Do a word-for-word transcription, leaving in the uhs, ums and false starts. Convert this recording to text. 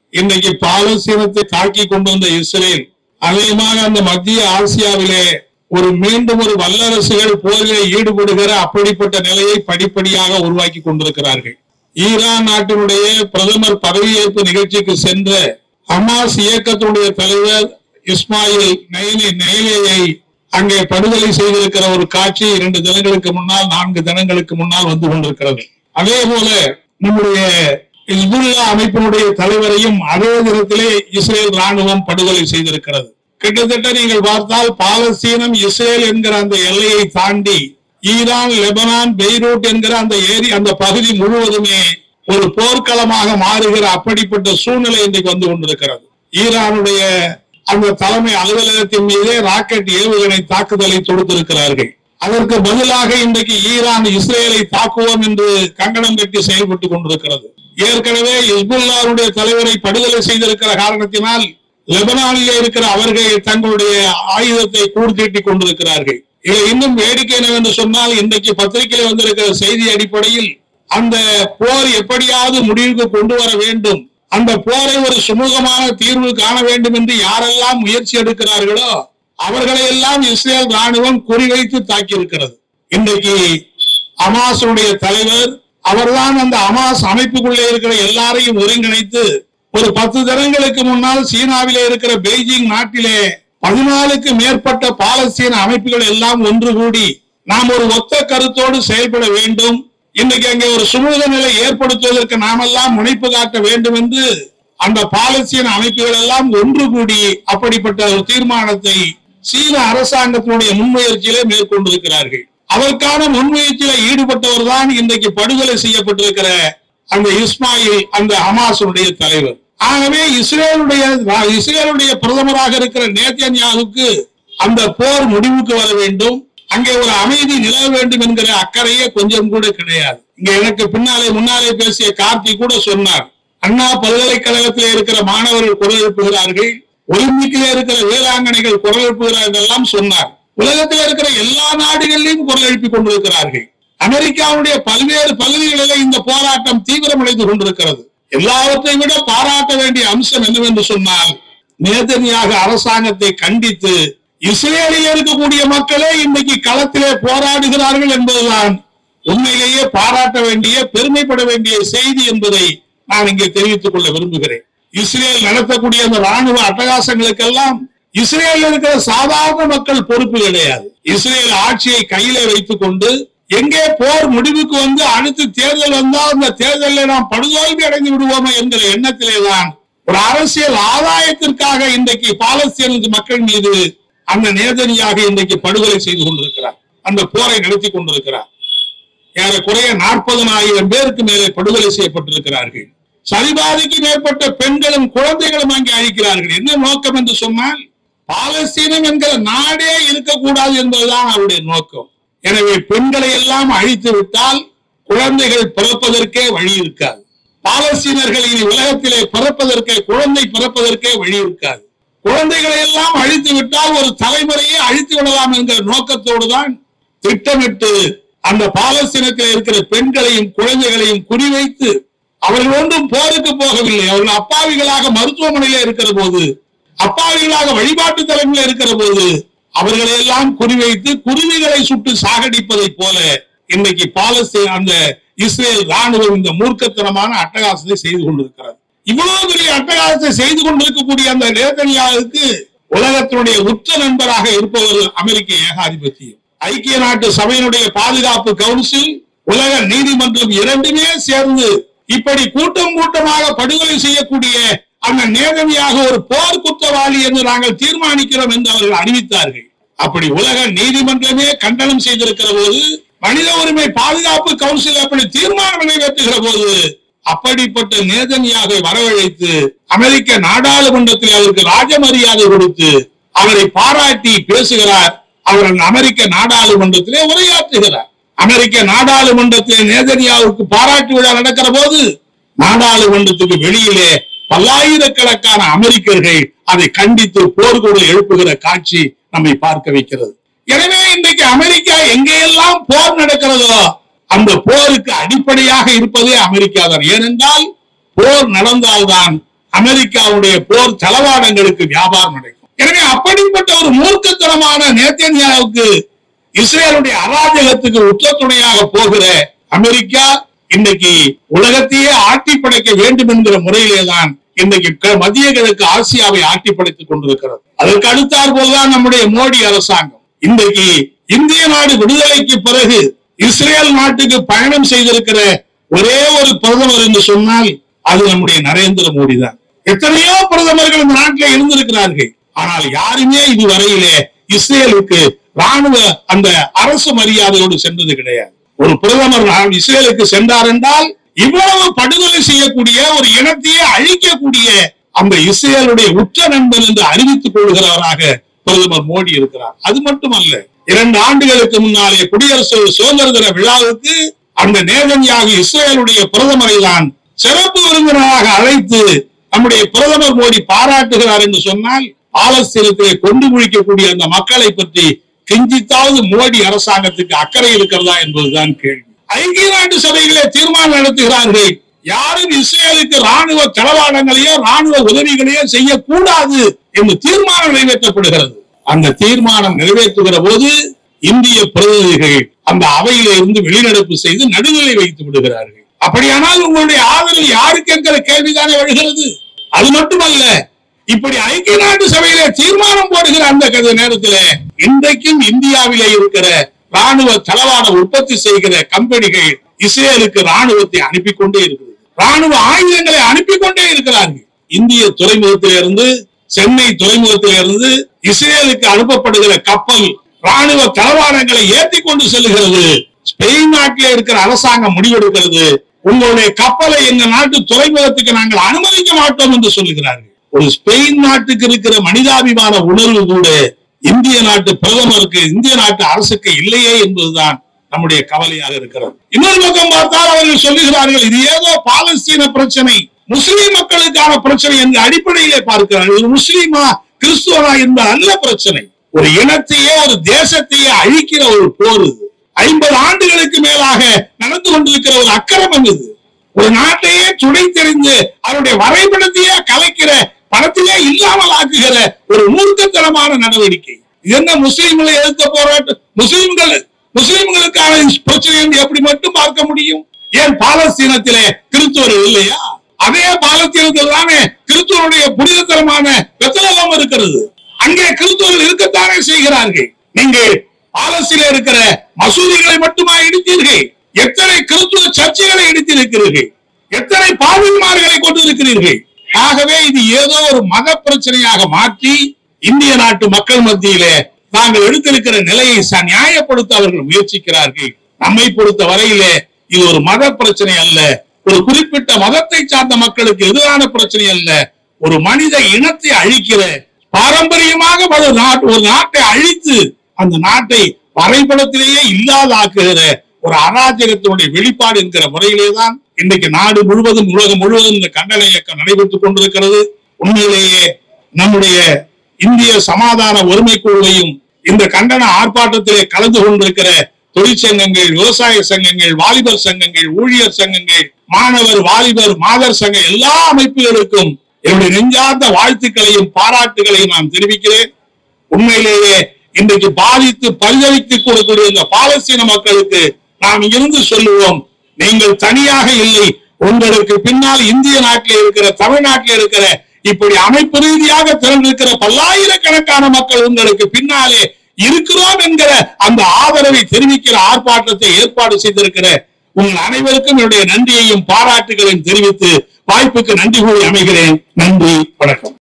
இன்றைக்கு பாலஸ்தீனத்தை தாக்கி கொண்டு வந்த இஸ்ரேல் அதிகமாக அந்த மத்திய ஆசியாவிலே ஒரு மீண்டும் ஒரு வல்லரசுகள் போரிலே ஈடுபடுகிற அப்படிப்பட்ட நிலையை படிப்படியாக உருவாக்கி கொண்டிருக்கிறார்கள். ஈரான் நாட்டினுடைய பிரதமர் பதவியேற்பு நிகழ்ச்சிக்கு சென்ற ஹமாஸ் இயக்கத்துடைய தலைவர் இஸ்மாயில் நெய்லேயை அங்கே படுகொலை செய்திருக்கிற ஒரு காட்சி இரண்டு தினங்களுக்கு முன்னால் நான்கு தினங்களுக்கு முன்னால் வந்து கொண்டிருக்கிறது. அதே போல நம்முடைய ஹிஸ்புல்லா அமைப்பினுடைய தலைவரையும் அதே தினத்திலே இஸ்ரேல் ராணுவம் படுகொலை செய்திருக்கிறது. கிட்டத்தட்ட நீங்கள் பார்த்தால் பாலஸ்தீனம் இஸ்ரேல் என்கிற அந்த எல்லையை தாண்டி ஈரான், லெபனான், பெய்ரூட் என்கிற அந்த ஏரி அந்த பகுதி முழுவதுமே ஒரு போர்க்களமாக மாறுகிற அப்படிப்பட்ட சூழ்நிலை இன்றைக்கு வந்து கொண்டிருக்கிறது. ஈரானுடைய அந்த தலைமை அலுவலகத்தின் மீதே ராக்கெட் ஏவுகணை தாக்குதலை தொடுத்திருக்கிறார்கள். அதற்கு பதிலாக இன்றைக்கு ஈரான் இஸ்ரேலை தாக்குவோம் என்று கங்கணம் கட்டி செயல்பட்டுக் கொண்டிருக்கிறது. ஏற்கனவே ஹிஸ்புல்லாவுடைய தலைவரை படுகொலை செய்திருக்கிற காரணத்தினால் லெபனானிலே இருக்கிற அவர்கள் தங்களுடைய ஆயுதத்தை கூர்த்தீட்டிக் கொண்டிருக்கிறார்கள். இதை இன்னும் வேடிக்கை என்னவென்று சொன்னால், இன்றைக்கு பத்திரிகையில் வந்திருக்கிற செய்தி அடிப்படையில் அந்த போர் எப்படியாவது முடிவுக்கு கொண்டு வர வேண்டும், அந்த போரை ஒரு சுமூகமான தீர்வு காண வேண்டும் என்று யாரெல்லாம் முயற்சி எடுக்கிறார்களோ அவர்களை எல்லாம் இஸ்ரேல் ராணுவம் குறிவைத்து தாக்கி இருக்கிறது. இன்றைக்கு ஹமாஸுடைய தலைவர் அவர்தான் அந்த ஹமாஸ் அமைப்புக்குள்ளே இருக்கிற எல்லாரையும் ஒருங்கிணைத்து ஒரு பத்து தினங்களுக்கு முன்னால் சீனாவிலே இருக்கிற பெய்ஜிங் நாட்டிலே பதினாலுக்கு மேற்பட்ட பாலஸ்தீன அமைப்புகள் எல்லாம் ஒன்று கூடி நாம் ஒரு ஒத்த கருத்தோடு செயல்பட வேண்டும், இன்னைக்கு அங்கே ஒரு சுமூக நிலை ஏற்படுத்துவதற்கு நாமெல்லாம் முனைப்பு காட்ட வேண்டும் என்று அந்த பாலஸ்தீன அமைப்புகள் எல்லாம் ஒன்று கூடி அப்படிப்பட்ட ஒரு தீர்மானத்தை சீன அரசாங்கத்தினுடைய முன்முயற்சியிலே மேற்கொண்டிருக்கிறார்கள். அதற்கான முன்முயற்சியில ஈடுபட்டவர் தான் இன்றைக்கு படுகொலை செய்யப்பட்டிருக்கிற அந்த இஸ்மாயில் அந்த ஹமாஸுடைய தலைவர். ஆகவே இஸ்ரேலுடைய இஸ்ரேலுடைய பிரதமராக இருக்கிற நேதன்யாகுவுக்கு அந்த போர் முடிவுக்கு வர வேண்டும், அங்கே ஒரு அமைதி நிலவ வேண்டும் என்கிற அக்கறையே கொஞ்சம் கூட கிடையாது. இங்க எனக்கு பின்னாலே முன்னாலே பேசிய கார்த்தி கூட சொன்னார், அண்ணா பல்கலைக்கழகத்தில் இருக்கிற மாணவர்கள் குரல் எழுப்புகிறார்கள், ஒலிம்பிக்கிலே இருக்கிற வேளாங்கண்ணிகள் குரல் எழுப்புகிறார்கள் எல்லாம் சொன்னார். உலகத்தில் இருக்கிற எல்லா நாடுகளிலும் குரல் எழுப்பிக் கொண்டிருக்கிறார்கள். அமெரிக்காவுடைய பல்வேறு பகுதிகளிலே இந்த போராட்டம் தீவிரமடைந்து கொண்டிருக்கிறது. எல்லாவற்றை விட பாராட்ட வேண்டிய அம்சம் என்னவென்று சொன்னால், நேதன்யாகு அரசாங்கத்தை கண்டித்து இஸ்ரேலில் இருக்கக்கூடிய மக்களே இன்றைக்கு களத்திலே போராடுகிறார்கள் என்பதுதான் உண்மையிலேயே பாராட்ட வேண்டிய பெருமைப்பட வேண்டிய செய்தி என்பதை நான் இங்கே தெரிவித்துக் கொள்ள விரும்புகிறேன். இஸ்ரேல் நடத்தக்கூடிய அந்த ராணுவ அட்டகாசங்களுக்கெல்லாம் இஸ்ரேல் இருக்கிற சாதாரண மக்கள் பொறுப்பு கிடையாது. இஸ்ரேல் ஆட்சியை கையிலே வைத்துக் கொண்டு எங்கே போர் முடிவுக்கு வந்து அடுத்து தேர்தல் வந்தால் அந்த தேர்தலில் நாம் படுதோல்வி அடைந்து விடுவோமா என்கிற எண்ணத்திலேதான் ஒரு அரசியல் ஆதாயத்திற்காக இன்றைக்கு பாலஸ்தீன மக்கள் மீது அந்த நேதன்யாகு இன்றைக்கு படுகொலை செய்து கொண்டிருக்கிறார், அந்த போரை நடத்தி கொண்டிருக்கிறார். ஏறக்குறைய நாற்பதனாயிரம் பேருக்கு மேலே படுகொலை செய்யப்பட்டிருக்கிறார்கள். சரிபாதிக்கு மேற்பட்ட பெண்களும் குழந்தைகளும் அங்கே அழிக்கிறார்கள். என்ன நோக்கம் என்று சொன்னால், பாலஸ்தீனம் என்கிற நாடே இருக்கக்கூடாது என்பதுதான் அவருடைய நோக்கம். எனவே பெண்களை எல்லாம் அழித்து விட்டால் குழந்தைகள் பிறப்பதற்கே வழி இருக்காது. பாலஸ்தீனர்கள் இனி உலகத்திலே பிறப்பதற்கே குழந்தை பிறப்பதற்கே வழி இருக்காது. குழந்தைகளை எல்லாம் அழித்து விட்டால் ஒரு தலைமுறையை அழித்து விடலாம் என்கிற நோக்கத்தோடு தான் திட்டமிட்டு அந்த பாலஸ்தீனத்தில் இருக்கிற பெண்களையும் குழந்தைகளையும் குறிவைத்து, அவர்கள் ஒன்றும் போருக்கு போகவில்லை, அவர்கள் அப்பாவிகளாக மருத்துவமனையில இருக்கிற போது, அப்பாவிகளாக வழிபாட்டு தலங்களில் இருக்கிற போது அவர்களை எல்லாம் குறிவைத்து குருவிகளை சுட்டு சாகடிப்பதை போல இன்னைக்கு பாலஸ்தீன அந்த இஸ்ரேல் ராணுவம் இந்த மூர்க்கத்தனமான அட்டகாசத்தை செய்து கொண்டிருக்கிறது. இவ்வளவு பெரிய அட்டகாசத்தை செய்து கொண்டிருக்கக்கூடிய அந்த நேதன்யாகுவுக்கு உலகத்தினுடைய உச்ச நண்பராக இருப்பவர்கள் அமெரிக்க ஏகாதிபத்தியம், ஐக்கிய நாட்டு சபையினுடைய பாதுகாப்பு கவுன்சில், உலக நீதிமன்றம் இரண்டுமே சேர்ந்து இப்படி கூட்டம் கூட்டமாக படுகொலை செய்யக்கூடிய அந்த நேதன்யாகு ஒரு போர் குற்றவாளி என்று நாங்கள் தீர்மானிக்கிறோம் என்று அவர்கள் அறிவித்தார்கள். அப்படி உலக நீதிமன்றமே கண்டனம் செய்திருக்கிற போது, மனித உரிமை பாதுகாப்பு கவுன்சில் அப்படி தீர்மானம் நிறைவேற்றுகிற போது, அப்படிப்பட்ட நேதன்யாகை வரவழைத்து அமெரிக்க நாடாளுமன்றத்தில் அவருக்கு ராஜ மரியாதை கொடுத்து அவரை பாராட்டி பேசுகிறார். அவர் அமெரிக்க நாடாளுமன்றத்திலே உரையாற்றுகிறார். அமெரிக்க நாடாளுமன்றத்திலே நேதன்யாகுவுக்கு பாராட்டு விழா நடக்கிற போது நாடாளுமன்றத்துக்கு வெளியிலே பல்லாயிரக்கணக்கான அமெரிக்கர்கள் அதை கண்டித்து போர்க்குரல் எழுப்புகிற காட்சி நம்மை பார்க்க வைக்கிறது. எனவே இன்றைக்கு அமெரிக்கா எங்கெல்லாம் போர் நடக்கிறதோ அந்த போருக்கு அடிப்படையாக இருப்பதே அமெரிக்கா தான். ஏனென்றால் போர் நடந்தால்தான் அமெரிக்காவுடைய போர் தளவாடங்களுக்கு வியாபாரம் நடக்கும். எனவே அப்படிப்பட்ட ஒரு மூர்க்கத்தனமான நேத்தன்யாவுக்கு இஸ்ரேலுடைய அராஜகத்துக்கு உற்ற துணையாக போகிற அமெரிக்கா இன்றைக்கு உலகத்தையே ஆட்டி படைக்க வேண்டும் என்கிற முறையிலேதான் இன்றைக்கு மத்திய கிழக்கு ஆசியாவை ஆட்டி படைத்துக் கொண்டிருக்கிறது. அதற்கு அடுத்தாற் போதுதான் நம்முடைய மோடி அரசாங்கம் இன்றைக்கு இந்திய நாடு விடுதலைக்கு பிறகு இஸ்ரேல் நாட்டுக்கு பயணம் செய்திருக்கிற ஒரே ஒரு பிரதமர் என்று சொன்னால் அது நம்முடைய நரேந்திர மோடி தான். எத்தனையோ பிரதமர்கள் இந்த நாட்டில் இருந்திருக்கிறார்கள். ஆனால் யாருமே இதுவரையிலே இஸ்ரேலுக்கு ராணுவ அந்த அரசு மரியாதையோடு சென்றது கிடையாது. ஒரு பிரதமர் இஸ்ரேலுக்கு சென்றார் என்றால் இவ்வளவு படுகொலை செய்யக்கூடிய ஒரு இனத்தையே அழிக்கக்கூடிய அந்த இஸ்ரேலுடைய உச்ச நண்பன் என்று அறிவித்துக் கொள்கிறவராக பிரதமர் மோடி இருக்கிறார். அது மட்டுமல்ல, இரண்டு ஆண்டுகளுக்கு முன்னாலே குடியரசு சுதந்திர தின விழாவுக்கு அந்த நேதன்யாகு இஸ்ரேலுடைய பிரதமரை தான் சிறப்பு விருந்தினராக அழைத்து நம்முடைய பிரதமர் மோடி பாராட்டுகிறார் என்று சொன்னால் பாலஸ்தீனத்திலே கொண்டு குழிக்கக்கூடிய அந்த மக்களை பற்றி கிஞ்சித்தாவது மோடி அரசாங்கத்துக்கு அக்கறை இருக்கிறதா என்பதுதான் கேள்வி. ஐக்கிய நாட்டு சபைகளே தீர்மானம் நடத்துகிறார்கள், யாரும் இஸ்ரேலுக்கு ராணுவ தளவாடங்களையோ ராணுவ உதவிகளையோ செய்யக்கூடாது என்று தீர்மானம் நிறைவேற்றப்படுகிறது. அந்த தீர்மானம் நிறைவேற்றுகிற போது இந்திய பிரதிநிதிகள் அந்த அவையில இருந்து வெளிநடப்பு செய்து நடுநிலை வைத்து விடுகிறார்கள். அப்படியானால் உங்களுடைய ஆதரவு யாருக்கு என்கிற கேள்விதானே வருகிறது. அது மட்டுமல்ல, இப்படி ஐக்கிய நாட்டு சபையிலே தீர்மானம் போடுகிற அந்த நேரத்தில் இன்றைக்கும் இந்தியாவிலே இருக்கிற ராணுவ தளவாட உற்பத்தி செய்கிற கம்பெனிகள் இஸ்ரேலுக்கு ராணுவத்தை அனுப்பி கொண்டே இருக்கிறது, ராணுவ ஆயுதங்களை அனுப்பி கொண்டே இருக்கிறார்கள். இந்திய துறைமுகத்திலிருந்து சென்னை துறைமுகத்திலிருந்து இஸ்ரேலுக்கு அனுப்பப்படுகிற கப்பல் ராணுவ தளவாடங்களை ஏற்றி கொண்டு செல்லுகிறது. ஸ்பெயின் நாட்டில் இருக்கிற அரசாங்கம் முடிவெடுக்கிறது, உங்களுடைய கப்பலை எங்க நாட்டு துறைமுகத்துக்கு நாங்கள் அனுமதிக்க மாட்டோம் என்று சொல்லுகிறார்கள். ஒரு ஸ்பெயின் நாட்டுக்கு இருக்கிற மனிதாபிமான உணர்வு கூட இந்திய நாட்டு பிரதமருக்கு இந்திய நாட்டு அரசுக்கு இல்லையே என்பதுதான் நம்முடைய கவலையாக இருக்கிறது. இன்னொரு பக்கம் பார்த்தால் அவர்கள் சொல்லுகிறார்கள், இது ஏதோ பாலஸ்தீன பிரச்சனை, முஸ்லிம் மக்களுக்கான பிரச்சனை என்ற அடிப்படையிலே பார்க்கிறார்கள். இது முஸ்லிமா கிறிஸ்துவனா என்ற அல்ல பிரச்சனை, ஒரு இனத்தையே ஒரு தேசத்தையே அழிக்கிற ஒரு போர் இது. ஐம்பது ஆண்டுகளுக்கு மேலாக நடந்து கொண்டிருக்கிற ஒரு அக்கிரமம் இது. ஒரு நாட்டையே துணை தெரிந்து அவருடைய வரைபடத்தையே கலைக்கிற, பணத்திலே இல்லாமல் ஆக்குகிற ஒரு மூர்க்கத்தனமான நடவடிக்கை. இது என்ன முஸ்லிம்களை எதிர்த்த போராட்டம்? முஸ்லிம்கள் முஸ்லிம்களுக்கான பிரச்சனை என்று எப்படி மட்டும் பார்க்க முடியும்? ஏன் பாலஸ்தீனத்திலே கிறிஸ்துவர்கள் இல்லையா? அதே பாலஸ்தீனத்தில் தானே கிறிஸ்துவனுடைய புனிதத்தனமான பெத்லகேம் இருக்கிறது. அங்கே கிறிஸ்துவர்கள் இருக்கத்தானே செய்கிறார்கள். நீங்கள் பாலஸ்தீன இருக்கிற மசூதிகளை மட்டுமா இடித்தீர்கள்? எத்தனை கிறிஸ்துவ சர்ச்சைகளை இடித்திருக்கிறீர்கள்? எத்தனை பாவிமார்களை கொண்டிருக்கிறீர்கள்? ஆகவே இது ஏதோ ஒரு மத பிரச்சனையாக மாற்றி இந்திய நாட்டு மக்கள் மத்தியிலே நாங்கள் எடுத்திருக்கிற நிலையை நியாயப்படுத்த அவர்கள் முயற்சிக்கிறார்கள். நம்மை பொறுத்த வரையிலே இது ஒரு மத பிரச்சனை அல்ல, ஒரு குறிப்பிட்ட மதத்தை சார்ந்த மக்களுக்கு எதிரான பிரச்சனை அல்ல, ஒரு மனித இனத்தை அழிக்கிற, பாரம்பரியமாக ஒரு நாட்டை அழித்து அந்த நாட்டை வரைபடத்திலேயே இல்லாதாக்குகிற ஒரு அராஜகத்தினுடைய வெளிப்பாடு என்கிற முறையிலேதான் இன்றைக்கு நாடு முழுவதும் உலகம் முழுவதும் இந்த கண்டன இயக்கம் நடைபெற்றுக் கொண்டிருக்கிறது. உண்மையிலேயே நம்முடைய இந்திய சமாதான ஒருமை குழுவையும் இந்த கண்டன ஆர்ப்பாட்டத்திலே கலந்து கொண்டிருக்கிற தொழிற்சங்கங்கள், விவசாய சங்கங்கள், வாலிபர் சங்கங்கள், ஊழியர் சங்கங்கள், மாணவர் வாலிபர் மாதர் சங்க எல்லா அமைப்புகளுக்கும் என்னுடைய நெஞ்சார்ந்த வாழ்த்துக்களையும் பாராட்டுகளையும் நான் தெரிவிக்கிறேன். உண்மையிலேயே இன்றைக்கு பாதித்து பரிதவித்து கூடக்கூடிய இந்த பாலஸ்தீன மக்களுக்கு நாம் இருந்து சொல்லுவோம், நீங்கள் தனியாக இல்லை, உங்களுக்கு பின்னால் இந்திய நாட்டில் இருக்கிற, தமிழ்நாட்டில் இருக்கிற, இப்படி அமைப்பு ரீதியாக திறந்திருக்கிற பல்லாயிரக்கணக்கான மக்கள் உங்களுக்கு பின்னாலே இருக்கிறோம் என்கிற அந்த ஆதரவை தெரிவிக்கிற ஆர்ப்பாட்டத்தை ஏற்பாடு செய்திருக்கிற உங்கள் அனைவருக்கும் என்னுடைய நன்றியையும் பாராட்டுகளையும் தெரிவித்து வாய்ப்புக்கு நன்றி கூறி அமைகிறேன். நன்றி, வணக்கம்.